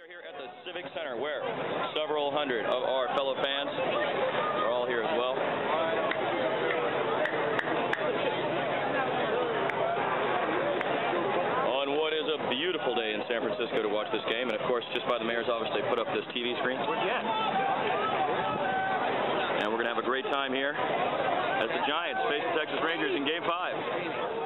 are here at the Civic Center where several hundred of our fellow fans are all here as well. On what is a beautiful day in San Francisco to watch this game, and of course just by the mayor's office they put up this TV screen. And we're going to have a great time here as the Giants face the Texas Rangers in Game 5.